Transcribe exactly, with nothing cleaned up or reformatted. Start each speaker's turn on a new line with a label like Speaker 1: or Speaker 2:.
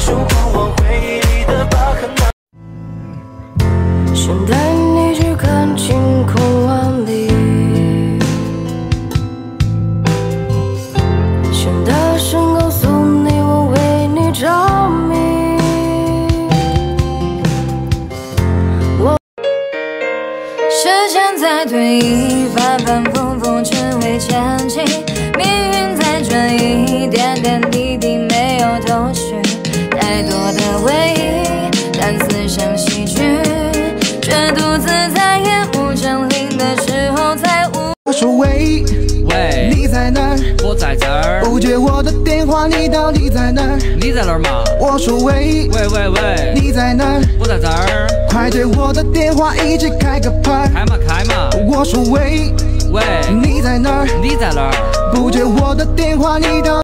Speaker 1: 出过往回忆里的疤痕。
Speaker 2: 想带你去看晴空万里，想大声告诉你我为你着迷。我时间在推移，反反复复只为前进，命运在转移，点点滴滴没有头绪，太多的回忆，但思想戏剧。 却独自在夜幕降临的时候才无。
Speaker 3: 我说喂
Speaker 4: 喂，
Speaker 3: 你在哪儿？
Speaker 4: 我在这儿。
Speaker 3: 不接我的电话，你到底在哪儿？
Speaker 4: 你在哪儿嘛？
Speaker 3: 我说喂
Speaker 4: 喂喂喂，
Speaker 3: 你在哪儿？
Speaker 4: 我在这儿。
Speaker 3: 快接我的电话，一起开个派。
Speaker 4: 开嘛开嘛。
Speaker 3: 我说喂
Speaker 4: 喂，
Speaker 3: 你在哪儿？
Speaker 4: 你在哪儿？
Speaker 3: 不接我的电话，你到。